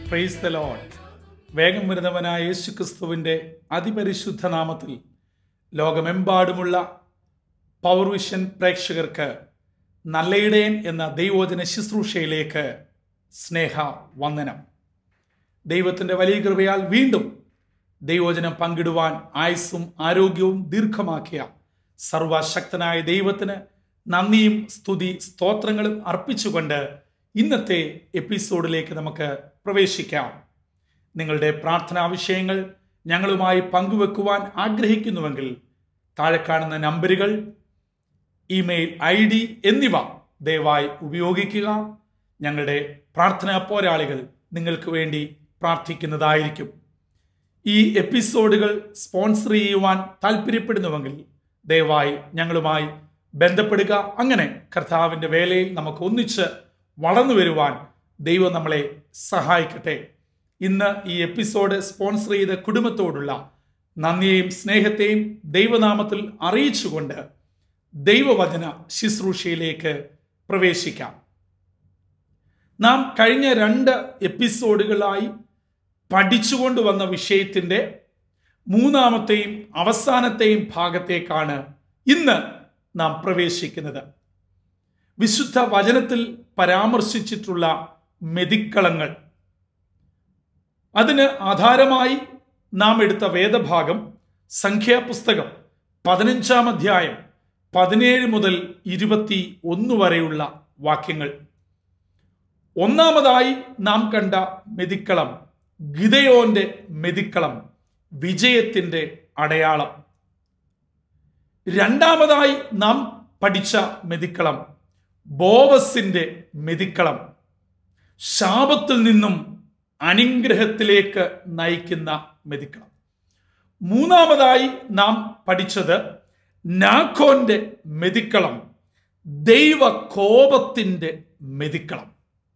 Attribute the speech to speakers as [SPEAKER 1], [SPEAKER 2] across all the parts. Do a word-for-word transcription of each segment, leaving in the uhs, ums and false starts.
[SPEAKER 1] Praise the Lord. വേഗം വരുന്നവനായ യേശു ക്രിസ്തുവിൻ്റെ അതിപരിശുദ്ധ നാമത്തിൽ ലോകമെമ്പാടുമുള്ള പവർ വിഷൻ പ്രേക്ഷകർക്ക് നല്ലയിടയൻ എന്ന ദൈവവചന ശുശ്രൂഷയിലേക്ക് സ്നേഹ വന്ദനം. ദൈവത്തിൻ്റെ വലിയ കൃപയാൽ വീണ്ടും ദൈവവചനം പങ്കിടുവാൻ ആയുസ്സും ആരോഗ്യവും ദീർഘമാക്കിയ സർവശക്തനായ ദൈവത്തിന് നന്ദിയും സ്തുതി സ്തോത്രങ്ങളും അർപ്പിച്ചുകൊണ്ട് ഇന്നത്തെ എപ്പിസോഡിലേക്ക് നമുക്ക് പ്രവേശിക്കാം. നിങ്ങളുടെ പ്രാർത്ഥനാ വിഷയങ്ങൾ ഞങ്ങളുമായി പങ്കുവെക്കുവാൻ ആഗ്രഹിക്കുന്നുവെങ്കിൽ താഴെ കാണുന്ന നമ്പറുകൾ, ഇമെയിൽ ഐ ഡി എന്നിവ ദയവായി ഉപയോഗിക്കുക. ഞങ്ങളുടെ പ്രാർത്ഥനാ പോരാളികൾ നിങ്ങൾക്ക് വേണ്ടി പ്രാർത്ഥിക്കുന്നതായിരിക്കും. ഈ എപ്പിസോഡുകൾ സ്പോൺസർ ചെയ്യുവാൻ താല്പര്യപ്പെടുന്നുവെങ്കിൽ ദയവായി ഞങ്ങളുമായി ബന്ധപ്പെടുക. അങ്ങനെ കർത്താവിൻ്റെ വേലയിൽ നമുക്ക് ഒന്നിച്ച് വളർന്നു വരുവാൻ ദൈവം നമ്മളെ സഹായിക്കട്ടെ. ഇന്ന് ഈ എപ്പിസോഡ് സ്പോൺസർ ചെയ്ത കുടുംബത്തോടുള്ള നന്ദിയെയും സ്നേഹത്തെയും ദൈവനാമത്തിൽ അറിയിച്ചുകൊണ്ട് ദൈവവചന ശുശ്രൂഷയിലേക്ക് പ്രവേശിക്കാം. നാം കഴിഞ്ഞ രണ്ട് എപ്പിസോഡുകളായി പഠിച്ചുകൊണ്ട് വന്ന വിഷയത്തിൻ്റെ മൂന്നാമത്തെയും അവസാനത്തെയും ഭാഗത്തേക്കാണ് ഇന്ന് നാം പ്രവേശിക്കുന്നത്. വിശുദ്ധ വചനത്തിൽ പരാമർശിച്ചിട്ടുള്ള മെതിക്കളങ്ങൾ, അതിന് ആധാരമായി നാം എടുത്ത വേദഭാഗം സംഖ്യാപുസ്തകം പതിനഞ്ചാം അധ്യായം പതിനേഴ് മുതൽ ഇരുപത്തി ഒന്ന് വരെയുള്ള വാക്യങ്ങൾ. ഒന്നാമതായി നാം കണ്ട മെതിക്കളം ഗിദെയോന്റെ മെതിക്കളം, വിജയത്തിന്റെ അടയാളം. രണ്ടാമതായി നാം പഠിച്ച മെതിക്കളം ബോവസിന്റെ മെതിക്കളം, ശാപത്തിൽ നിന്നും അനുഗ്രഹത്തിലേക്ക് നയിക്കുന്ന മെതിക്കളം. മൂന്നാമതായി നാം പഠിച്ചത് നാഖോന്റെ മെതിക്കളം, ദൈവ കോപത്തിന്റെ മെതിക്കളം.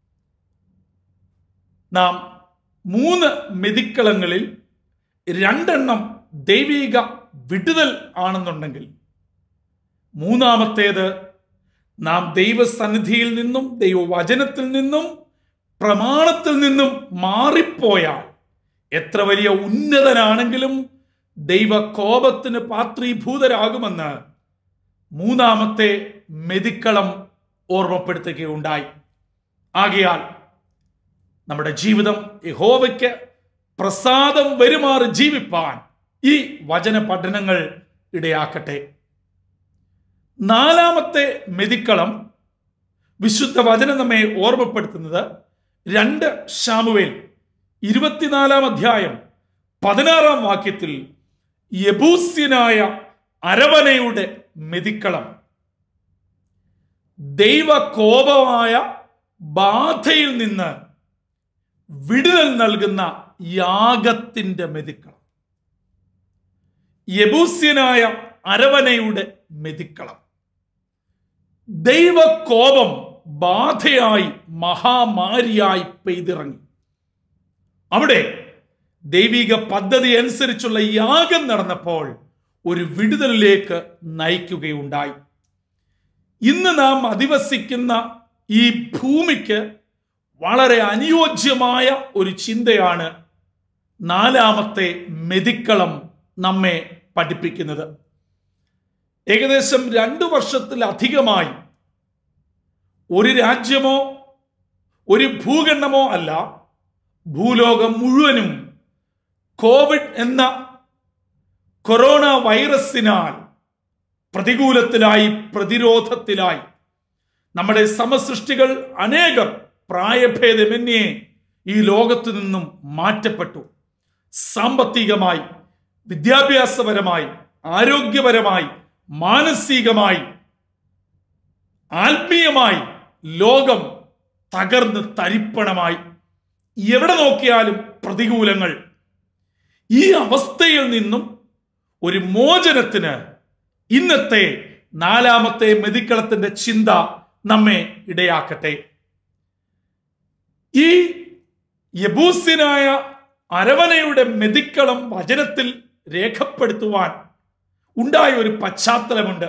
[SPEAKER 1] നാം മൂന്ന് മെതിക്കളങ്ങളിൽ രണ്ടെണ്ണം ദൈവിക വിടുതൽ ആണെന്നുണ്ടെങ്കിൽ മൂന്നാമത്തേത് നാം ദൈവസന്നിധിയിൽ നിന്നും ദൈവവചനത്തിൽ നിന്നും പ്രമാണത്തിൽ നിന്നും മാറിപ്പോയാൽ എത്ര വലിയ ഉന്നതനാണെങ്കിലും ദൈവകോപത്തിന് പാത്രീഭൂതരാകുമെന്ന് മൂന്നാമത്തെ മെതിക്കളം ഓർമ്മപ്പെടുത്തുകയുണ്ടായി. ആകയാൽ നമ്മുടെ ജീവിതം യഹോവയ്ക്ക് പ്രസാദം വരുമാറ് ജീവിപ്പാൻ ഈ വചന പഠനങ്ങൾ ഇടയാക്കട്ടെ. നാലാമത്തെ മെതിക്കളം വിശുദ്ധ വചനം നമ്മെ ഓർമ്മപ്പെടുത്തുന്നത് രണ്ട് ശമൂവേൽ ഇരുപത്തിനാലാം അധ്യായം പതിനാറാം വാക്യത്തിൽ യെബൂസ്യനായ അരവനയുടെ മെതിക്കളം, ദൈവകോപമായ ബാധയിൽ നിന്ന് വിടുതൽ നൽകുന്ന യാഗത്തിന്റെ മെതിക്കളം. യെബൂസ്യനായ അരവനയുടെ മെതിക്കളം. ദൈവകോപം ബാധയായി മഹാമാരിയായി പെയ്തിറങ്ങി. അവിടെ ദൈവിക പദ്ധതി അനുസരിച്ചുള്ള യാഗം നടന്നപ്പോൾ ഒരു വിടുതലിലേക്ക് നയിക്കുകയുണ്ടായി. ഇന്ന് നാം അധിവസിക്കുന്ന ഈ ഭൂമിക്ക് വളരെ അനുയോജ്യമായ ഒരു ചിന്തയാണ് നാലാമത്തെ മെതിക്കളം നമ്മെ പഠിപ്പിക്കുന്നത്. ഏകദേശം രണ്ടു വർഷത്തിലധികമായി ഒരു രാജ്യമോ ഒരു ഭൂഖണ്ഡമോ അല്ല, ഭൂലോകം മുഴുവനും കോവിഡ് എന്ന കൊറോണ വൈറസിനാൽ പ്രതികൂലത്തിലായി, പ്രതിരോധത്തിലായി. നമ്മുടെ സമസൃഷ്ടികൾ അനേകം പ്രായഭേദമന്യേ ഈ ലോകത്തു നിന്നും മാറ്റപ്പെട്ടു. സാമ്പത്തികമായി, വിദ്യാഭ്യാസപരമായി, ആരോഗ്യപരമായി, മാനസികമായി, ആത്മീയമായി ലോകം തകർന്ന് തരിപ്പണമായി. എവിടെ നോക്കിയാലും പ്രതികൂലങ്ങൾ. ഈ അവസ്ഥയിൽ നിന്നും ഒരു മോചനത്തിന് ഇന്നത്തെ നാലാമത്തെ മെതിക്കളത്തിന്റെ ചിന്ത നമ്മെ ഇടയാക്കട്ടെ. ഈ യെബൂസ്യനായ അരവനയുടെ മെതിക്കളം വചനത്തിൽ രേഖപ്പെടുത്തുവാൻ ഉണ്ടായ ഒരു പശ്ചാത്തലമുണ്ട്.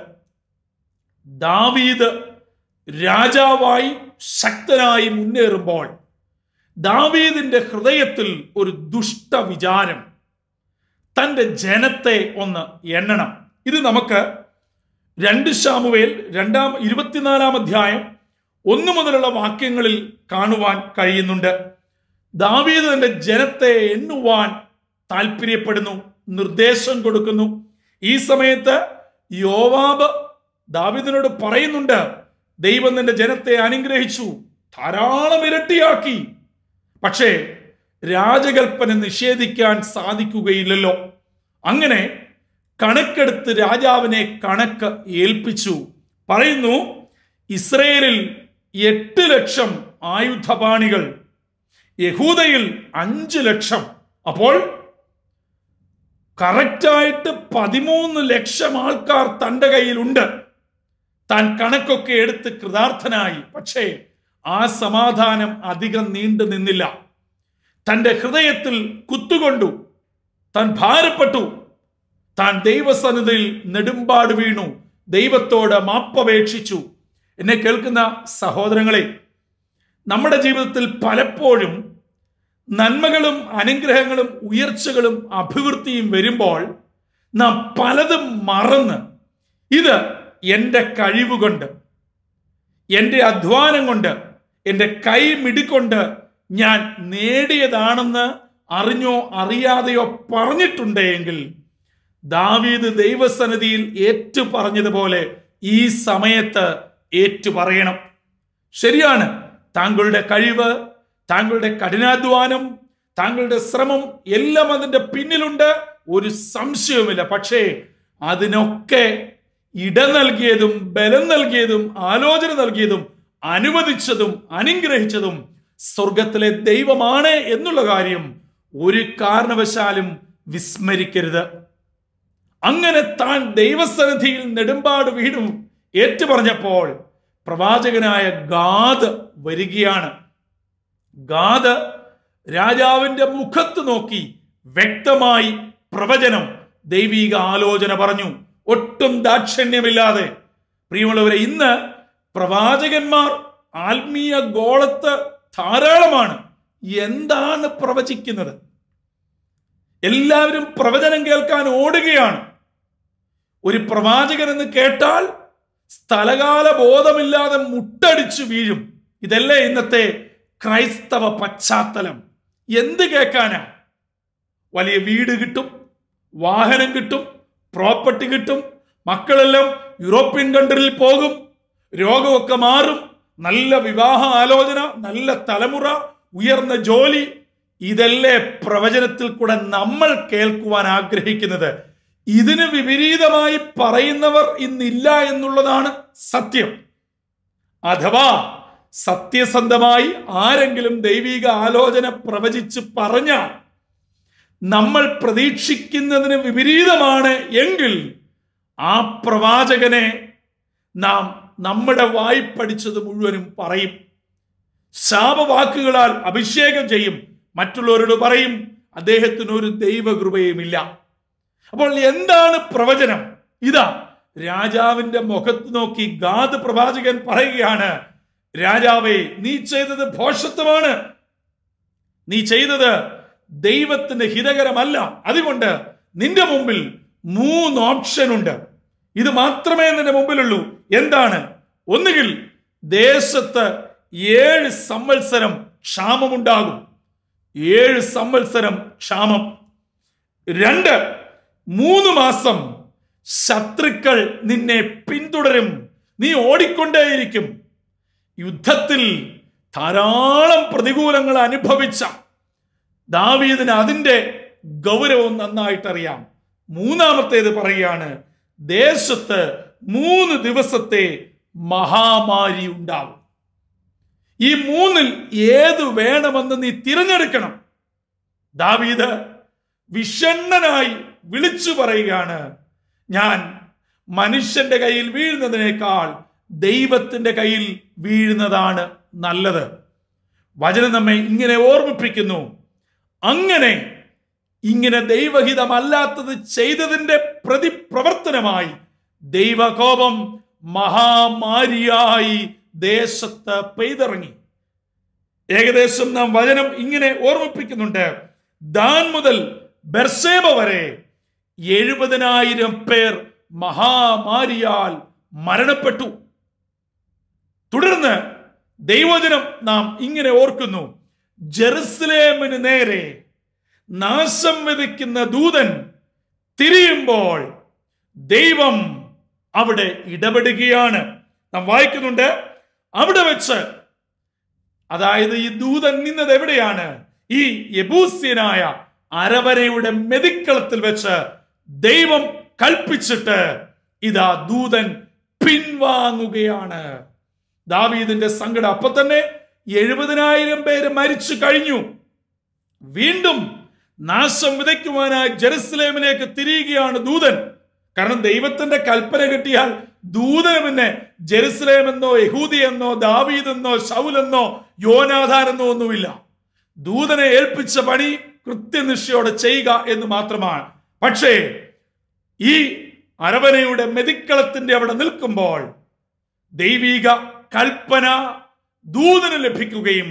[SPEAKER 1] ദാവീദ് രാജാവായി ശക്തനായി മുന്നേറുമ്പോൾ ദാവീദിന്റെ ഹൃദയത്തിൽ ഒരു ദുഷ്ട വിചാരം, തൻ്റെ ജനത്തെ ഒന്ന് എണ്ണണം. ഇത് നമുക്ക് രണ്ട് ശമൂവേൽ രണ്ടാം ഇരുപത്തിനാലാം അധ്യായം ഒന്ന് മുതലുള്ള വാക്യങ്ങളിൽ കാണുവാൻ കഴിയുന്നുണ്ട്. ദാവീദ് തന്റെ ജനത്തെ എണ്ണുവാൻ താല്പര്യപ്പെടുന്നു, നിർദ്ദേശം കൊടുക്കുന്നു. ഈ സമയത്ത് യോവാബ് ദാവീദിനോട് പറയുന്നുണ്ട്, ദൈവം നിന്റെ ജനത്തെ അനുഗ്രഹിച്ചു, ധാരാളം ഇരട്ടിയാക്കി. പക്ഷേ രാജകൽപ്പന നിഷേധിക്കാൻ സാധിക്കുകയില്ലല്ലോ. അങ്ങനെ കണക്കെടുത്ത് രാജാവിനെ കണക്ക് ഏൽപ്പിച്ചു. പറയുന്നു, ഇസ്രയേലിൽ എട്ട് ലക്ഷം ആയുധപാണികൾ, യഹൂദയിൽ അഞ്ചു ലക്ഷം. അപ്പോൾ കറക്റ്റായിട്ട് പതിമൂന്ന് ലക്ഷം ആൾക്കാർ തൻ്റെ കയ്യിലുണ്ട്. താൻ കണക്കൊക്കെ എടുത്ത് കൃതാർത്ഥനായി. പക്ഷേ ആ സമാധാനം അധികം നീണ്ടു നിന്നില്ല. തൻ്റെ ഹൃദയത്തിൽ കുത്തുകൊണ്ടു, താൻ ഭാരപ്പെട്ടു, താൻ ദൈവസന്നിധിയിൽ നെടുമ്പാട് വീണു, ദൈവത്തോട് മാപ്പപേക്ഷിച്ചു. എന്നെ കേൾക്കുന്ന സഹോദരങ്ങളെ, നമ്മുടെ ജീവിതത്തിൽ പലപ്പോഴും നന്മകളും അനുഗ്രഹങ്ങളും ഉയർച്ചകളും അഭിവൃദ്ധിയും വരുമ്പോൾ നാം പലതും മറന്ന്, ഇത് എൻ്റെ കഴിവുകൊണ്ട്, എൻ്റെ അധ്വാനം കൊണ്ട്, എൻ്റെ കൈ മിടിക്കൊണ്ട് ഞാൻ നേടിയതാണെന്ന് അറിഞ്ഞോ അറിയാതെയോ പറഞ്ഞിട്ടുണ്ടെങ്കിൽ ദാവീദ് ദൈവസന്നിധിയിൽ ഏറ്റു പറഞ്ഞതുപോലെ ഈ സമയത്ത് ഏറ്റു പറയണം. ശരിയാണ്, താങ്കളുടെ കഴിവ്, താങ്കളുടെ കഠിനാധ്വാനം, താങ്കളുടെ ശ്രമം എല്ലാം അതിൻ്റെ പിന്നിലുണ്ട്, ഒരു സംശയവുമില്ല. പക്ഷേ അതിനൊക്കെ ഇട നൽകിയതും ബലം നൽകിയതും ആലോചന നൽകിയതും അനുവദിച്ചതും അനുഗ്രഹിച്ചതും സ്വർഗത്തിലെ ദൈവമാണ് എന്നുള്ള കാര്യം ഒരു കാരണവശാലും വിസ്മരിക്കരുത്. അങ്ങനെ താൻ ദൈവസന്നിധിയിൽ നെടുമ്പാട് വീണു ഏറ്റു പറഞ്ഞപ്പോൾ പ്രവാചകനായ ഗാദ് വരികയാണ്. ഗാദ് രാജാവിന്റെ മുഖത്ത് നോക്കി വ്യക്തമായി പ്രവചനം, ദൈവിക ആലോചന പറഞ്ഞു, ഒട്ടും ദാക്ഷിണ്യമില്ലാതെ. പ്രിയമുള്ളവരെ, ഇന്ന് പ്രവാചകന്മാർ ആത്മീയ ഗോളത്ത് ധാരാളമാണ്. എന്താണ് പ്രവചിക്കുന്നത്? എല്ലാവരും പ്രവചനം കേൾക്കാൻ ഓടുകയാണ്. ഒരു പ്രവാചകൻ എന്ന് കേട്ടാൽ സ്ഥലകാല ബോധമില്ലാതെ മുട്ടടിച്ചു വീഴും. ഇതല്ലേ ഇന്നത്തെ ക്രൈസ്തവ പശ്ചാത്തലം. എന്ത് കേൾക്കാനാ? വലിയ വീട് കിട്ടും, വാഹനം കിട്ടും, പ്രോപ്പർട്ടി കിട്ടും, മക്കളെല്ലാം യൂറോപ്യൻ കൺട്രിയിൽ പോകും, രോഗമൊക്കെ മാറും, നല്ല വിവാഹ ആലോചന, നല്ല തലമുറ, ഉയർന്ന ജോലി. ഇതല്ലേ പ്രവചനത്തിൽ കൂടെ നമ്മൾ കേൾക്കുവാൻ ആഗ്രഹിക്കുന്നത്. ഇതിന് വിപരീതമായി പറയുന്നവർ ഇന്നില്ല എന്നുള്ളതാണ് സത്യം. അഥവാ സത്യസന്ധമായി ആരെങ്കിലും ദൈവിക ആലോചന പ്രവചിച്ച് പറഞ്ഞാൽ നമ്മൾ പ്രതീക്ഷിക്കുന്നതിന് വിപരീതമാണ് എങ്കിൽ ആ പ്രവാചകനെ നാം നമ്മുടെ വായ്പടിച്ചത് മുഴുവനും പറയും. ശാപവാക്കുകളാൽ അഭിഷേകം ചെയ്യും. മറ്റുള്ളവരോട് പറയും അദ്ദേഹത്തിന് ഒരു ദൈവകൃപയുമില്ല. അപ്പോൾ എന്താണ് പ്രവചനം? ഇതാ രാജാവിന്റെ മുഖത്ത് നോക്കി ഗാദ് പ്രവാചകൻ പറയുകയാണ്, രാജാവേ, നീ ചെയ്തത് ഭോഷത്വമാണ്, നീ ചെയ്തത് ദൈവത്തിന് ഹിതകരമല്ല. അതുകൊണ്ട് നിന്റെ മുമ്പിൽ മൂന്ന് ഓപ്ഷൻ ഉണ്ട്. ഇത് മാത്രമേ നിന്റെ മുമ്പിലുള്ളൂ. എന്താണ്? ഒന്നുകിൽ ദേശത്ത് ഏഴ് സംവത്സരം ക്ഷാമമുണ്ടാകും, ഏഴ് സംവത്സരം ക്ഷാമം. രണ്ട്, മൂന്ന് മാസം ശത്രുക്കൾ നിന്നെ പിന്തുടരും, നീ ഓടിക്കൊണ്ടേയിരിക്കും. യുദ്ധത്തിൽ ധാരാളം പ്രതികൂലങ്ങൾ അനുഭവിച്ച ദാവീദിന് അതിൻ്റെ ഗൗരവം നന്നായിട്ടറിയാം. മൂന്നാമത്തേത് പറയുകയാണ്, ദേശത്ത് മൂന്ന് ദിവസത്തെ മഹാമാരി ഉണ്ടാവും. ഈ മൂന്നിൽ ഏത് വേണമെന്ന് നീ തിരഞ്ഞെടുക്കണം. ദാവീദ് വിഷണ്ണനായി വിളിച്ചു പറയുകയാണ്, ഞാൻ മനുഷ്യന്റെ കയ്യിൽ വീഴുന്നതിനേക്കാൾ ദൈവത്തിന്റെ കയ്യിൽ വീഴുന്നതാണ് നല്ലത്. വചനം നമ്മെ ഇങ്ങനെ ഓർമ്മിപ്പിക്കുന്നു. അങ്ങനെ ഇങ്ങനെ ദൈവഹിതമല്ലാത്തത് ചെയ്തതിന്റെ പ്രതിപ്രവർത്തനമായി ദൈവകോപം മഹാമാരിയായി ദേശത്ത് പെയ്തിറങ്ങി. ഏകദേശം നാം വചനം ഇങ്ങനെ ഓർമ്മിപ്പിക്കുന്നുണ്ട്. ദാൻ മുതൽ ബെർശേബ വരെ എഴുപതിനായിരം പേർ മഹാമാരിയാൽ മരണപ്പെട്ടു. തുടർന്ന് ദൈവവചനം നാം ഇങ്ങനെ ഓർക്കുന്നു, ജെറുസലേമിന് നേരെ നാശം വിതയ്ക്കുന്ന ദൂതൻ തിരിയുമ്പോൾ ദൈവം അവിടെ ഇടപെടുകയാണ്. നാം വായിക്കുന്നുണ്ട്, അവിടെ വെച്ച്, അതായത് ഈ ദൂതൻ നിന്നത് എവിടെയാണ്? ഈ യെബൂസ്യനായ അരവരയുടെ മെതിക്കളത്തിൽ വെച്ച് ദൈവം കൽപ്പിച്ചിട്ട് ഇതാ ദൂതൻ പിൻവാങ്ങുകയാണ്. ദാവീദിന്റെ സങ്കടം. അപ്പൊ തന്നെ എഴുപതിനായിരം പേര് മരിച്ചു കഴിഞ്ഞു. വീണ്ടും നാശം വിതയ്ക്കുവാനായി ജെറുസലേമിലേക്ക് തിരിയുകയാണ് ദൂതൻ. കാരണം ദൈവത്തിന്റെ കൽപ്പന കിട്ടിയാൽ ദൂതന് പിന്നെ ജെറുസലേം എന്നോ യഹൂദി എന്നോ ദാവീദ് എന്നോ ശൗലെന്നോ യോനാഥാൻ എന്നോ ഒന്നുമില്ല. ദൂതനെ ഏൽപ്പിച്ച പണി കൃത്യനിഷ്ഠയോടെ ചെയ്യുക എന്ന് മാത്രമാണ്. പക്ഷേ ഈ അരവനയുടെ മെതിക്കളത്തിന്റെ അവിടെ നിൽക്കുമ്പോൾ ദൈവിക കൽപ്പന ദൂതന് ലഭിക്കുകയും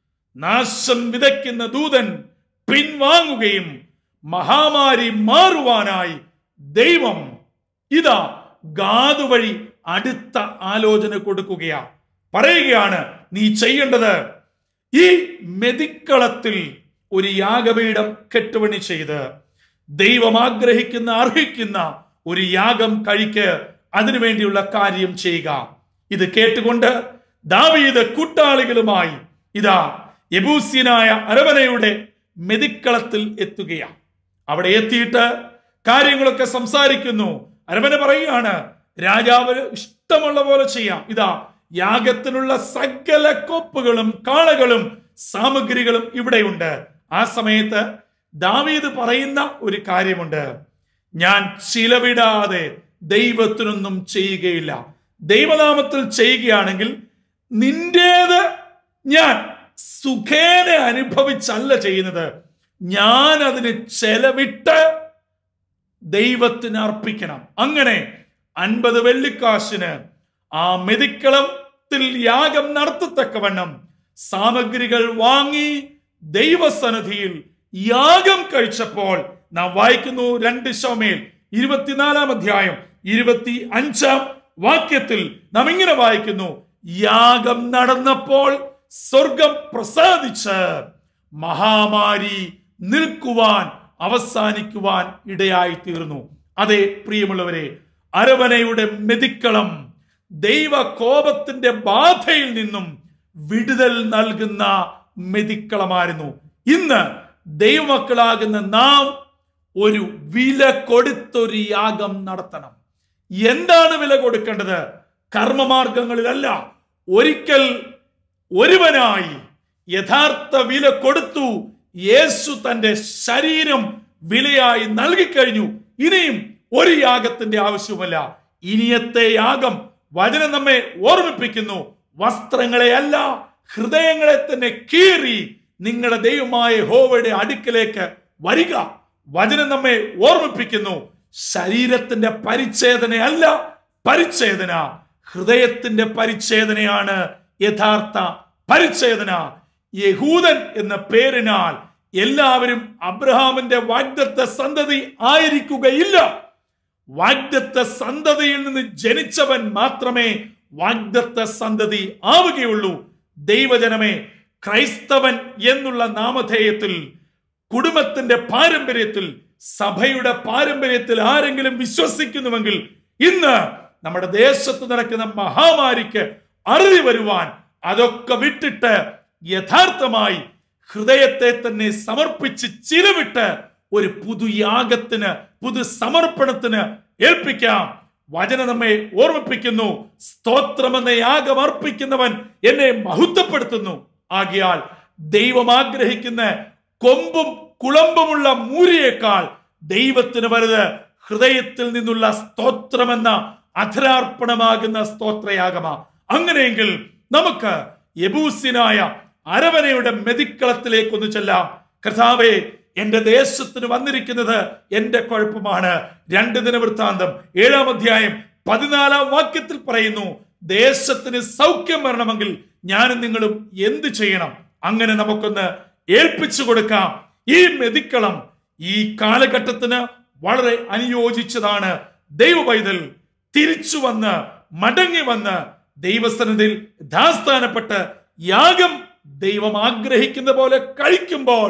[SPEAKER 1] നാശം വിതയ്ക്കുന്ന ദൂതൻ പിൻവാങ്ങുകയും മഹാമാരി മാറുവാനായി ദൈവം ഇതാ ഗാദ് വഴി അടുത്ത ആലോചന കൊടുക്കുകയാണ്. പറയുകയാണ്, നീ ചെയ്യേണ്ടത് ഈ മെതിക്കളത്തിൽ ഒരു യാഗപീഠം കെട്ടുപണി ചെയ്ത് ദൈവം ആഗ്രഹിക്കുന്ന അർഹിക്കുന്ന ഒരു യാഗം കഴിക്ക്, അതിനുവേണ്ടിയുള്ള കാര്യം ചെയ്യുക. ഇത് കേട്ടുകൊണ്ട് ദാവീദ് കൂട്ടാളികളുമായി ഇതാ യെബൂസ്യനായ അരവനയുടെ മെതിക്കളത്തിൽ എത്തുകയാണ്. അവിടെ എത്തിയിട്ട് കാര്യങ്ങളൊക്കെ സംസാരിക്കുന്നു. അരവന പറയുകയാണ്, രാജാവ് ഇഷ്ടമുള്ള പോലെ ചെയ്യാം. ഇതാ യാഗത്തിനുള്ള സകല കോപ്പുകളും കാളകളും സാമഗ്രികളും ഇവിടെയുണ്ട്. ആ സമയത്ത് ദാവീദ് പറയുന്ന ഒരു കാര്യമുണ്ട്, ഞാൻ ചിലവിടാതെ ദൈവത്തിനൊന്നും ചെയ്യുകയില്ല. ദൈവനാമത്തിൽ ചെയ്യുകയാണെങ്കിൽ നിന്റേത് ഞാൻ സുഖേന അനുഭവിച്ചല്ല ചെയ്യുന്നത്, ഞാൻ അതിന് ചെലവിട്ട് ദൈവത്തിന് അർപ്പിക്കണം. അങ്ങനെ അൻപത് വെള്ളിക്കാശിന് ആ മെതിക്കളത്തിൽ യാഗം നടത്തത്തക്കവണ്ണം സാമഗ്രികൾ വാങ്ങി ദൈവസന്നിധിയിൽ യാഗം കഴിച്ചപ്പോൾ നാം വായിക്കുന്നു, രണ്ട് ശമൂവേൽ ഇരുപത്തിനാലാം അധ്യായം ഇരുപത്തി അഞ്ചാം വാക്യത്തിൽ നാം ഇങ്ങനെ വായിക്കുന്നു, യാഗം നടന്നപ്പോൾ സ്വർഗം പ്രസാദിച്ച് മഹാമാരി നിൽക്കുവാൻ അവസാനിക്കുവാൻ ഇടയായി തീർന്നു. അതെ പ്രിയമുള്ളവരെ, അരവനയുടെ മെതിക്കളം ദൈവ കോപത്തിന്റെ ബാധയിൽ നിന്നും വിടുതൽ നൽകുന്ന മെതിക്കളമായിരുന്നു. ഇന്ന് ദൈവമക്കളാകുന്ന നാം ഒരു വില കൊടുത്തൊരു യാഗം നടത്തണം. എന്താണ് വില കൊടുക്കേണ്ടത്? കർമ്മമാർഗങ്ങളിലല്ല. ഒരിക്കൽ ഒരുവനായി യഥാർത്ഥ വില കൊടുത്തു. യേശു തന്റെ ശരീരം വിലയായി നൽകിക്കഴിഞ്ഞു. ഇനിയും ഒരു യാഗത്തിന്റെ ആവശ്യവുമല്ല. ഇനിയത്തെ യാഗം വചനം നമ്മെ ഓർമ്മിപ്പിക്കുന്നു, വസ്ത്രങ്ങളെ അല്ല ഹൃദയങ്ങളെ തന്നെ കീറി നിങ്ങളുടെ ദൈവമായ യഹോവയുടെ അടുക്കലേക്ക് വരിക. വചനം നമ്മെ ഓർമ്മിപ്പിക്കുന്നു, ശരീരത്തിന്റെ പരിച്ഛേദനയല്ല പരിച്ഛേദന, ഹൃദയത്തിന്റെ പരിച്ഛേദനയാണ് യഥാർത്ഥ പരിച്ഛേദന. യഹൂദൻ എന്ന പേരിനാൽ എല്ലാവരും അബ്രഹാമിന്റെ വാഗ്ദത്ത സന്തതി ആയിരിക്കുകയില്ല. വാഗ്ദത്ത സന്തതിയിൽ നിന്ന് ജനിച്ചവൻ മാത്രമേ വാഗ്ദത്ത സന്തതി ആവുകയുള്ളൂ. ദൈവജനമേ, ക്രൈസ്തവൻ എന്നുള്ള നാമധേയത്തിൽ, കുടുംബത്തിന്റെ പാരമ്പര്യത്തിൽ, സഭയുടെ പാരമ്പര്യത്തിൽ ആരെങ്കിലും വിശ്വസിക്കുന്നുവെങ്കിൽ ഇന്ന് നമ്മുടെ ദേശത്ത് നടക്കുന്ന മഹാമാരിക്ക് അറുതി വരുവാൻ അതൊക്കെ വിട്ടിട്ട് യഥാർത്ഥമായി ഹൃദയത്തെ തന്നെ സമർപ്പിച്ച് ചിലവിട്ട് ഒരു പുതുയാഗത്തിന്, പുതു സമർപ്പണത്തിന് ഏൽപ്പിക്കാം. വചനം നമ്മെ ഓർമ്മിപ്പിക്കുന്നു, സ്തോത്രമെന്ന യാഗം അർപ്പിക്കുന്നവൻ എന്നെ മഹത്വപ്പെടുത്തുന്നു. ആകയാൽ ദൈവം ആഗ്രഹിക്കുന്ന കൊമ്പും കുളമ്പുമുള്ള മൂരിയേക്കാൾ ദൈവത്തിന് വലുത് ഹൃദയത്തിൽ നിന്നുള്ള സ്തോത്രമെന്ന അധരാർപ്പണമാകുന്ന സ്തോത്രയാഗമാ. അങ്ങനെയെങ്കിൽ നമുക്ക് യെബൂസ്യനായ അരവനയുടെ മെതിക്കളത്തിലേക്കൊന്ന് ചെല്ലാം. കർത്താവേ, എന്റെ ദേശത്തിന് വന്നിരിക്കുന്നത് എന്റെ കുഴപ്പമാണ്. രണ്ട് ദിനവൃത്താന്തം ഏഴാം അധ്യായം പതിനാലാം വാക്യത്തിൽ പറയുന്നു, ദേശത്തിന് സൗഖ്യം വരണമെങ്കിൽ ഞാനും നിങ്ങളും എന്ത് ചെയ്യണം? അങ്ങനെ നമുക്കൊന്ന് ഏൽപ്പിച്ചു കൊടുക്കാം. ഈ മെതിക്കളം ഈ കാലഘട്ടത്തിന് വളരെ അനുയോജിച്ചതാണ്. ദൈവ പൈതൽ തിരിച്ചു വന്ന് മടങ്ങി വന്ന് ദൈവസന്നിധിയിൽ യഥാസ്ഥാനപ്പെട്ട് യാഗം ദൈവം ആഗ്രഹിക്കുന്ന പോലെ കഴിക്കുമ്പോൾ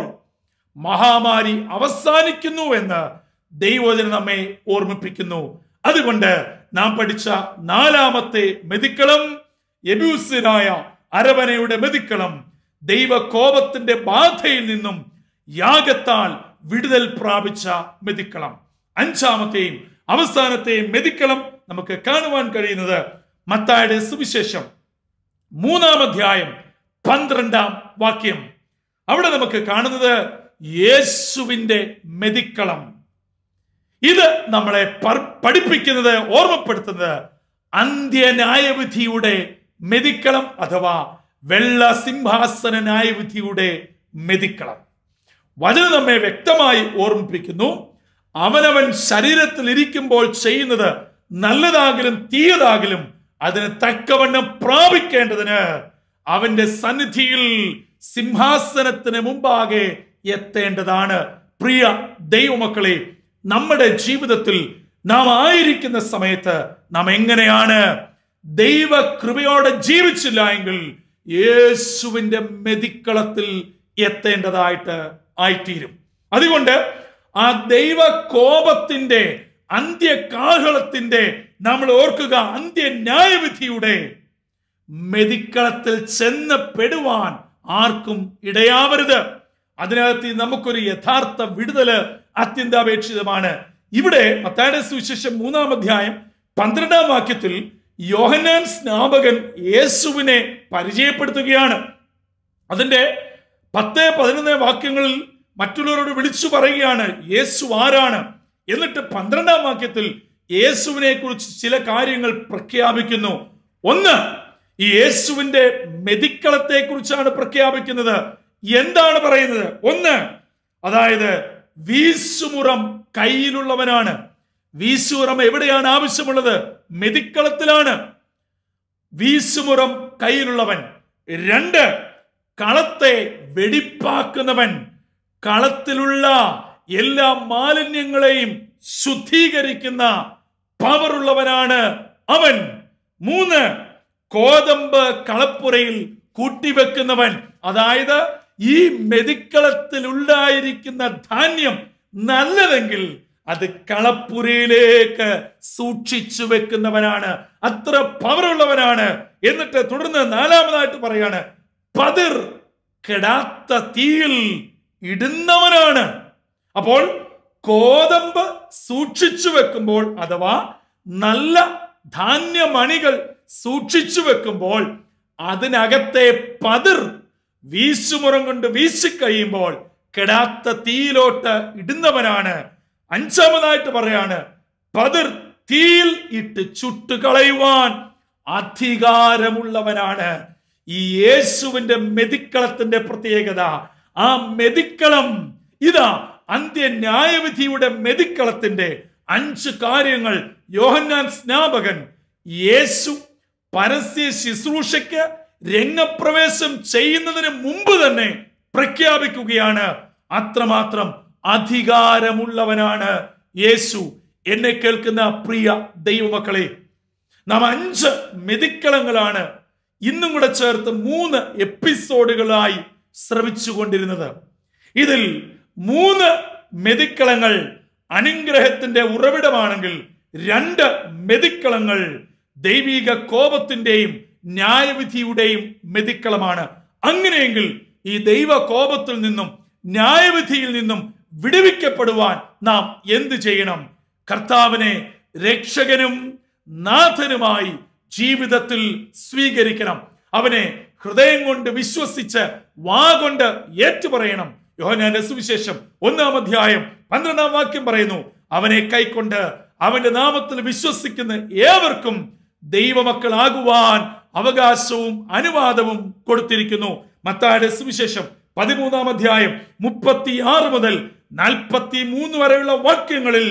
[SPEAKER 1] മഹാമാരി അവസാനിക്കുന്നു എന്ന് ദൈവവചനം നമ്മെ ഓർമ്മിപ്പിക്കുന്നു. അതുകൊണ്ട് നാം പഠിച്ച നാലാമത്തെ മെതിക്കളം യെബൂസ്യനായ അരവനയുടെ മെതിക്കളം, ദൈവകോപത്തിന്റെ ബാധയിൽ നിന്നും യാഗത്താൽ വിടുതൽ പ്രാപിച്ച മെതിക്കളം. അഞ്ചാമത്തെയും അവസാനത്തെയും മെതിക്കളം നമുക്ക് കാണുവാൻ കഴിയുന്നത് മത്തായിയുടെ സുവിശേഷം മൂന്നാം അധ്യായം പന്ത്രണ്ടാം വാക്യം. അവിടെ നമുക്ക് കാണുന്നത് യേശുവിന്റെ മെതിക്കളം. ഇത് നമ്മളെ പഠിപ്പിക്കുന്നത്, ഓർമ്മപ്പെടുത്തുന്നത് അന്ത്യന്യായവിധിയുടെ മെതിക്കളം അഥവാ വെള്ള സിംഹാസന ന്യായവിധിയുടെ മെതിക്കളം. വചനം നമ്മെ വ്യക്തമായി ഓർമ്മിപ്പിക്കുന്നു, അവനവൻ ശരീരത്തിൽ ഇരിക്കുമ്പോൾ ചെയ്യുന്നത് നല്ലതാകിലും തീയതാകിലും അതിന് തക്കവണ്ണം പ്രാപിക്കേണ്ടതിന് അവന്റെ സന്നിധിയിൽ സിംഹാസനത്തിന് മുമ്പാകെ എത്തേണ്ടതാണ്. പ്രിയ ദൈവമക്കളെ, നമ്മുടെ ജീവിതത്തിൽ നാം ആയിരിക്കുന്ന സമയത്ത് നാം എങ്ങനെയാണ് ദൈവകൃപയോടെ ജീവിച്ചില്ല എങ്കിൽ യേശുവിന്റെ മെതിക്കളത്തിൽ എത്തേണ്ടതായിട്ട് ആയിത്തീരും. അതുകൊണ്ട് ആ ദൈവ കോപത്തിന്റെ അന്ത്യകാഹളത്തിന്റെ നമ്മൾ ഓർക്കുക, അന്ത്യന്യായവിധിയുടെ മെതിക്കളത്തിൽ ചെന്ന് പെടുവാൻ ആർക്കും ഇടയാവരുത്. അതിനകത്ത് നമുക്കൊരു യഥാർത്ഥ വിടുതല് അത്യന്താപേക്ഷിതമാണ്. ഇവിടെ മത്തായിയുടെ സുവിശേഷം മൂന്നാം അധ്യായം പന്ത്രണ്ടാം വാക്യത്തിൽ യോഹന്നാൻ സ്നാപകൻ യേശുവിനെ പരിചയപ്പെടുത്തുകയാണ്. അതിന്റെ പത്ത് പതിനൊന്ന് വാക്യങ്ങളിൽ മറ്റുള്ളവരോട് വിളിച്ചു പറയുകയാണ് യേശു ആരാണ്. എന്നിട്ട് പന്ത്രണ്ടാം വാക്യത്തിൽ യേശുവിനെ കുറിച്ച് ചില കാര്യങ്ങൾ പ്രഖ്യാപിക്കുന്നു. ഒന്ന്, ഈ യേശുവിന്റെ മെതിക്കളത്തെ കുറിച്ചാണ് പ്രഖ്യാപിക്കുന്നത്. എന്താണ് പറയുന്നത്? ഒന്ന്, അതായത് വീശുമുറം കയ്യിലുള്ളവനാണ്. വീശുമുറം എവിടെയാണ് ആവശ്യമുള്ളത്? മെതിക്കളത്തിലാണ്. വീശുമുറം കയ്യിലുള്ളവൻ. രണ്ട്, കളത്തെ വെടിപ്പാക്കുന്നവൻ. കളത്തിലുള്ള എല്ലാ മാലിന്യങ്ങളെയും ശുദ്ധീകരിക്കുന്ന പവറുള്ളവനാണ് അവൻ. മൂന്ന്, കോതമ്പ് കളപ്പുരയിൽ കൂട്ടിവെക്കുന്നവൻ. അതായത് ഈ മെതിക്കളത്തിൽ ഉണ്ടായിരിക്കുന്ന ധാന്യം നല്ലതെങ്കിൽ അത് കളപ്പുരയിലേക്ക് സൂക്ഷിച്ചു വെക്കുന്നവനാണ്. അത്ര പവറുള്ളവനാണ്. എന്നിട്ട് തുടർന്ന് നാലാമതായിട്ട് പറയാണ്, പതിർ കെടാത്ത തീയിൽ ഇടുന്നവനാണ്. അപ്പോൾ കോതമ്പ് സൂക്ഷിച്ചു വെക്കുമ്പോൾ അഥവാ നല്ല ധാന്യമണികൾ സൂക്ഷിച്ചു വെക്കുമ്പോൾ അതിനകത്തെ പതിർ വീശുമുറം കൊണ്ട് വീശിക്കഴിയുമ്പോൾ കെടാത്ത തീയിലോട്ട് ഇടുന്നവനാണ്. അഞ്ചാമതായിട്ട് പറയാണ്, പതിർ തീയിൽ ഇട്ട് ചുട്ടുകളയുവാൻ അധികാരമുള്ളവനാണ്. ഈ യേശുവിന്റെ മെതിക്കളത്തിന്റെ പ്രത്യേകത, ആ മെതിക്കളം ഇതാ അന്ത്യന്യായവിധിയുടെ മെതിക്കളത്തിന്റെ അഞ്ച് കാര്യങ്ങൾ യോഹന്നാൻ സ്നാപകൻ യേശു പരസ്യ ശുശ്രൂഷയ്ക്ക് രംഗപ്രവേശം ചെയ്യുന്നതിന് മുമ്പ് തന്നെ പ്രഖ്യാപിക്കുകയാണ്. അത്രമാത്രം അധികാരമുള്ളവനാണ് യേശു. എന്നെ കേൾക്കുന്ന പ്രിയ ദൈവമക്കളെ, നാം അഞ്ച് മെതിക്കളങ്ങളാണ് ഇന്നും കൂടെ ചേർത്ത് മൂന്ന് എപ്പിസോഡുകളായി ശ്രവിച്ചുകൊണ്ടിരുന്നത്. ഇതിൽ മൂന്ന് മെതിക്കളങ്ങൾ അനുഗ്രഹത്തിന്റെ ഉറവിടമാണെങ്കിൽ രണ്ട് മെതിക്കളങ്ങൾ ദൈവിക കോപത്തിന്റെയും ന്യായവിധിയുടെയും മെതിക്കളമാണ്. അങ്ങനെയെങ്കിൽ ഈ ദൈവ കോപത്തിൽ നിന്നും ന്യായവിധിയിൽ നിന്നും വിടുവിക്കപ്പെടുവാൻ നാം എന്ത് ചെയ്യണം? കർത്താവിനെ രക്ഷകനും നാഥനുമായി ജീവിതത്തിൽ സ്വീകരിക്കണം. അവനെ ഹൃദയം കൊണ്ട് വിശ്വസിച്ച് വാ കൊണ്ട് ഏറ്റുപറയണം. യോഹന്നാന്റെ സുവിശേഷം ഒന്നാം അധ്യായം പന്ത്രണ്ടാം വാക്യം പറയുന്നു, അവനെ കൈക്കൊണ്ട് അവന്റെ നാമത്തിൽ വിശ്വസിക്കുന്ന ഏവർക്കും ദൈവമക്കളാകുവാൻ അവകാശവും അനുവാദവും കൊടുത്തിരിക്കുന്നു. മത്തായിയുടെ സുവിശേഷം പതിമൂന്നാം അധ്യായം മുപ്പത്തി ആറ് മുതൽ നാൽപ്പത്തി മൂന്ന് വരെയുള്ള വാക്യങ്ങളിൽ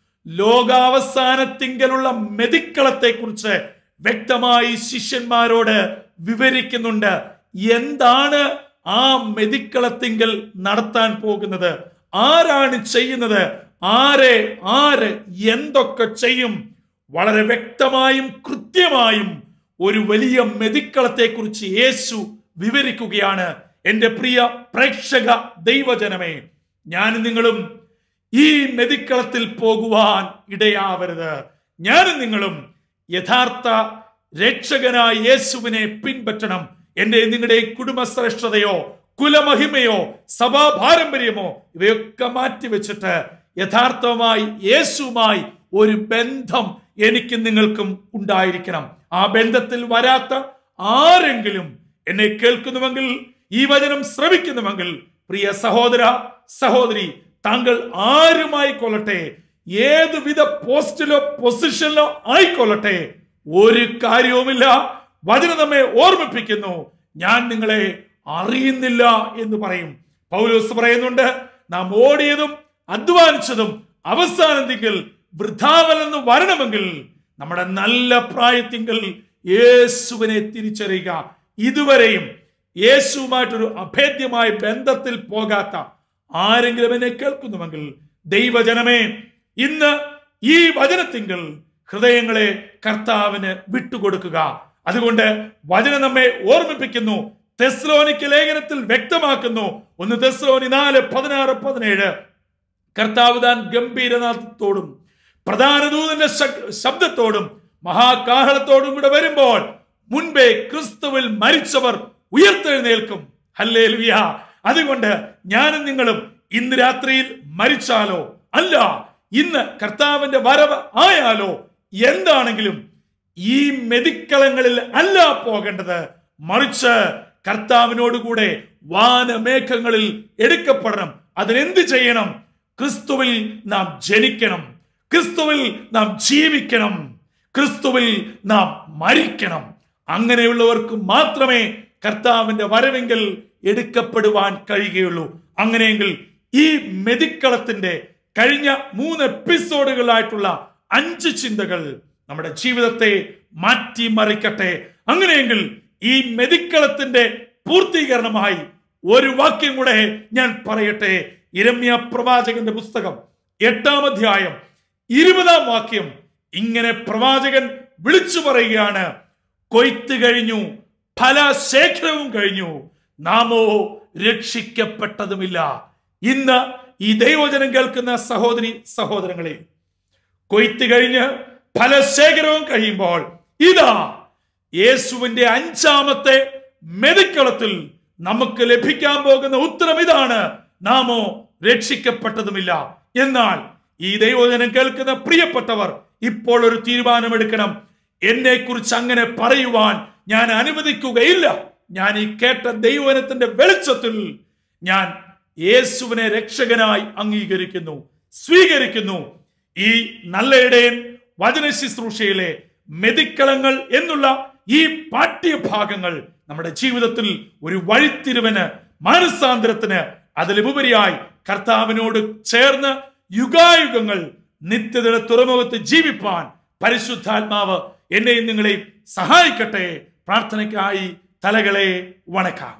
[SPEAKER 1] ലോകാവസാനത്തിങ്കലുള്ള മെതിക്കളത്തെ കുറിച്ച് വ്യക്തമായി ശിഷ്യന്മാരോട് വിവരിക്കുന്നുണ്ട്. എന്താണ് ആ മെതിക്കളത്തിങ്കൽ നടത്താൻ പോകുന്നത്? ആരാണ് ചെയ്യുന്നത്? ആരെ ആര് എന്തൊക്കെ ചെയ്യും? വളരെ വ്യക്തമായും കൃത്യമായും ഒരു വലിയ മെതിക്കളത്തെ കുറിച്ച് യേശു വിവരിക്കുകയാണ്. എൻ്റെ പ്രിയ പ്രേക്ഷക ദൈവജനമേ, ഞാനും നിങ്ങളും ഈ മെതിക്കളത്തിൽ പോകുവാൻ ഇടയാവരുത്. ഞാനും നിങ്ങളും യഥാർത്ഥ രക്ഷകനായ യേശുവിനെ പിൻപറ്റണം. എൻ്റെ നിങ്ങളുടെ കുടുംബശ്രേഷ്ഠതയോ കുലമഹിമയോ സഭാ പാരമ്പര്യമോ ഇവയൊക്കെ മാറ്റിവെച്ചിട്ട് യഥാർത്ഥമായി യേശുവുമായി ഒരു ബന്ധം എനിക്ക് നിങ്ങൾക്കും ഉണ്ടായിരിക്കണം. ആ ബന്ധത്തിൽ വരാത്ത ആരെങ്കിലും എന്നെ കേൾക്കുന്നുവെങ്കിൽ, ഈ വചനം ശ്രവിക്കുന്നുവെങ്കിൽ, പ്രിയ സഹോദര സഹോദരി, താങ്കൾ ആരുമായി കൊള്ളട്ടെ, ഏതുവിധ പോസ്റ്റിലോ പൊസിഷനിലോ ആയിക്കൊള്ളട്ടെ, ഒരു കാര്യവുമില്ല. വചനം നമ്മെ ഓർമ്മിപ്പിക്കുന്നു, ഞാൻ നിങ്ങളെ അറിയുന്നില്ല എന്ന് പറയും. പൗലോസ് പറയുന്നുണ്ട്, നാം ഓടിയതും അധ്വാനിച്ചതും അവസാനത്തിങ്കിൽ വൃഥാവലെന്ന് വരണമെങ്കിൽ നമ്മുടെ നല്ല പ്രായത്തിങ്കിൽ യേശുവിനെ തിരിച്ചറിയുക. ഇതുവരെയും യേശുവുമായിട്ടൊരു അഭേദ്യമായ ബന്ധത്തിൽ പോകാത്ത ആരെങ്കിലും എന്നെ കേൾക്കുന്നുവെങ്കിൽ, ദൈവജനമേ, ഇന്ന് ഈ വചനത്തിങ്കിൽ ഹൃദയങ്ങളെ കർത്താവിന് വിട്ടുകൊടുക്കുക. അതുകൊണ്ട് വചനം നമ്മെ ഓർമ്മിപ്പിക്കുന്നു, തെസ്സലോനിക്ക ലേഖനത്തിൽ വ്യക്തമാക്കുന്നു. ഒന്ന് തെസ്സലോനി നാല് പതിനാറ് പതിനേഴ്, കർത്താവ് താൻ ഗംഭീരനാഥത്തോടും പ്രധാന ദൂതന്റെ ശബ്ദത്തോടും മഹാകാഹളത്തോടും കൂടെ വരുമ്പോൾ മുൻപേ ക്രിസ്തുവിൽ മരിച്ചവർ ഉയർത്തെഴുന്നേൽക്കും. ഹല്ലേലൂയ. അതുകൊണ്ട് ഞാനും നിങ്ങളും ഇന്ന് രാത്രിയിൽ മരിച്ചാലോ അല്ല ഇന്ന് കർത്താവിന്റെ വരവ് ആയാലോ എന്താണെങ്കിലും ഈ മെതിക്കളങ്ങളിൽ അല്ല പോകേണ്ടത്, മറിച്ച് കർത്താവിനോടുകൂടെ വാനമേഘങ്ങളിൽ എടുക്കപ്പെടണം. അതിനെന്ത് ചെയ്യണം? ക്രിസ്തുവിൽ നാം ജനിക്കണം, ക്രിസ്തുവിൽ നാം ജീവിക്കണം, ക്രിസ്തുവിൽ നാം മരിക്കണം. അങ്ങനെയുള്ളവർക്ക് മാത്രമേ കർത്താവിന്റെ വരവെങ്കിൽ എടുക്കപ്പെടുവാൻ കഴിയുകയുള്ളൂ. അങ്ങനെയെങ്കിൽ ഈ മെതിക്കളത്തിന്റെ കഴിഞ്ഞ മൂന്ന് എപ്പിസോഡുകളായിട്ടുള്ള അഞ്ച് ചിന്തകൾ നമ്മുടെ ജീവിതത്തെ മാറ്റിമറിക്കട്ടെ. അങ്ങനെയെങ്കിൽ ഈ മെതിക്കളത്തിന്റെ പൂർത്തീകരണമായി ഒരു വാക്യം കൂടെ ഞാൻ പറയട്ടെ. യിരെമ്യാ പ്രവാചകന്റെ പുസ്തകം എട്ടാം അധ്യായം ഇരുപതാം വാക്യം ഇങ്ങനെ പ്രവാചകൻ വിളിച്ചു പറയുകയാണ്, കൊയ്ത്ത് കഴിഞ്ഞു, ഫലശേഖരവും കഴിഞ്ഞു, നാമോ രക്ഷിക്കപ്പെട്ടതുമില്ല. ഇന്ന് ഈ ദൈവവചനം കേൾക്കുന്ന സഹോദരി സഹോദരങ്ങളെ, കൊയ്ത്ത് കഴിഞ്ഞ് ഫലശേഖരവും കഴിയുമ്പോൾ ഇതാ യേശുവിന്റെ അഞ്ചാമത്തെ മെതിക്കളത്തിൽ നമുക്ക് ലഭിക്കാൻ പോകുന്ന ഉത്തരം ഇതാണ്, നാമോ രക്ഷിക്കപ്പെട്ടതുമില്ല. എന്നാൽ ഈ ദൈവവചനം കേൾക്കുന്ന പ്രിയപ്പെട്ടവർ ഇപ്പോൾ ഒരു തീരുമാനമെടുക്കണം. എന്നെ കുറിച്ച് അങ്ങനെ പറയുവാൻ ഞാൻ അനുവദിക്കുകയില്ല. ഞാൻ ഈ കേട്ട ദൈവവചനത്തിന്റെ വെളിച്ചത്തിൽ ഞാൻ യേശുവിനെ രക്ഷകനായി അംഗീകരിക്കുന്നു, സ്വീകരിക്കുന്നു. ഈ നല്ല ഇടയൻ വചന ശുശ്രൂഷയിലെ മെതിക്കളങ്ങൾ എന്നുള്ള ഈ പാഠ്യഭാഗങ്ങൾ നമ്മുടെ ജീവിതത്തിൽ ഒരു വഴിത്തിരിവിന്, മാനസാന്തരത്തിന്, അതിലുപരിയായി കർത്താവിനോട് ചേർന്ന് യുഗായുഗങ്ങൾ നിത്യതയുടെ തുറമുഖത്ത് ജീവിപ്പാൻ പരിശുദ്ധാത്മാവ് എന്നെയും നിങ്ങളെയും സഹായിക്കട്ടെ. പ്രാർത്ഥനയ്ക്കായി തലകളെ വണക്കാം.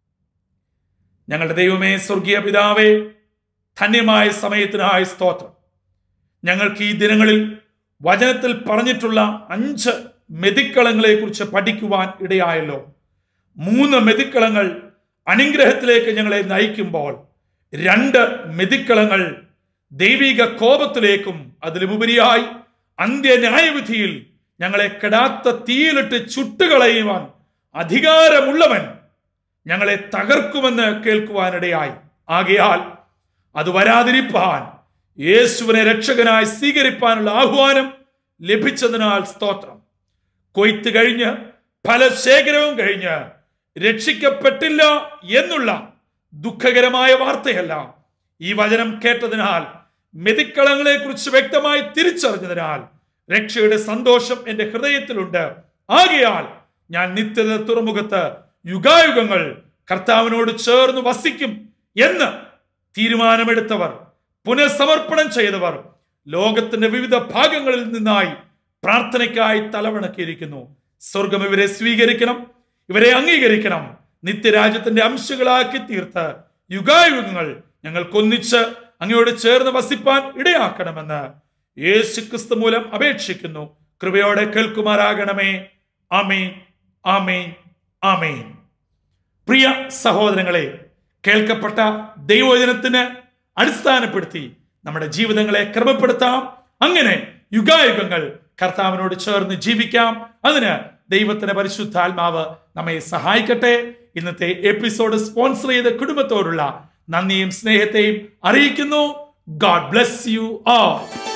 [SPEAKER 1] ഞങ്ങളുടെ ദൈവമേ, സ്വർഗീയ പിതാവേ, ധന്യമായ സമയത്തിനായി സ്തോത്രം. ഞങ്ങൾക്ക് ഈ ദിനങ്ങളിൽ വചനത്തിൽ പറഞ്ഞിട്ടുള്ള അഞ്ച് മെതിക്കളങ്ങളെ കുറിച്ച് പഠിക്കുവാൻ ഇടയായല്ലോ. മൂന്ന് മെതിക്കളങ്ങൾ അനുഗ്രഹത്തിലേക്ക് ഞങ്ങളെ നയിക്കുമ്പോൾ രണ്ട് മെതിക്കളങ്ങൾ ദൈവിക കോപത്തിലേക്കും അതിലുപരിയായി അന്ത്യന്യായവിധിയിൽ ഞങ്ങളെ കെടാത്ത തീയിലിട്ട് ചുട്ടുകളയുവാൻ അധികാരമുള്ളവൻ ഞങ്ങളെ തകർക്കുമെന്ന് കേൾക്കുവാനിടയായി. ആകയാൽ അത് വരാതിരിപ്പാൻ യേശുവിനെ രക്ഷകനായി സ്വീകരിപ്പാനുള്ള ആഹ്വാനം ലഭിച്ചതിനാൽ സ്തോത്രം. കൊയ്ത്ത് കഴിഞ്ഞ് ഫലശേഖരവും കഴിഞ്ഞ് രക്ഷിക്കപ്പെട്ടില്ല എന്നുള്ള ദുഃഖകരമായ വാർത്തയല്ല. ഈ വചനം കേട്ടതിനാൽ, മെതിക്കളങ്ങളെ കുറിച്ച് വ്യക്തമായി തിരിച്ചറിഞ്ഞതിനാൽ രക്ഷയുടെ സന്തോഷം എന്റെ ഹൃദയത്തിലുണ്ട്. ആകയാൽ ഞാൻ നിത്യത തുറമുഖത്ത് യുഗായുഗങ്ങൾ കർത്താവിനോട് ചേർന്ന് വസിക്കും എന്ന് തീരുമാനമെടുത്തവർ, പുനഃസമർപ്പണം ചെയ്തവർ ലോകത്തിന്റെ വിവിധ ഭാഗങ്ങളിൽ നിന്നായി പ്രാർത്ഥനയ്ക്കായി തലവണക്കിയിരിക്കുന്നു. സ്വർഗം ഇവരെ സ്വീകരിക്കണം, ഇവരെ അംഗീകരിക്കണം. നിത്യരാജ്യത്തിന്റെ അംശങ്ങളാക്കി തീർത്ത് യുഗായുഗങ്ങൾ ഞങ്ങൾക്കൊന്നിച്ച് അങ്ങയോട് ചേർന്ന് വസിപ്പാൻ ഇടയാക്കണമെന്ന് യേശു ക്രിസ്തു മൂലം അപേക്ഷിക്കുന്നു. കൃപയോടെ കേൾക്കുമാറാകണമേ. ആമേൻ, ആമേൻ, ആമേൻ. പ്രിയ സഹോദരങ്ങളെ, കേൾക്കപ്പെട്ട ദൈവവചനത്തിന് അടിസ്ഥാനപ്പെടുത്തി നമ്മുടെ ജീവിതങ്ങളെ ക്രമപ്പെടുത്താം. അങ്ങനെ യുഗായുഗങ്ങൾ കർത്താവിനോട് ചേർന്ന് ജീവിക്കാം. അതിന് ദൈവത്തിന്റെ പരിശുദ്ധാത്മാവ് നമ്മെ സഹായിക്കട്ടെ. ഇന്നത്തെ എപ്പിസോഡ് സ്പോൺസർ ചെയ്ത കുടുംബത്തോടുള്ള നന്ദിയും സ്നേഹത്തെയും അറിയിക്കുന്നു. God bless you all.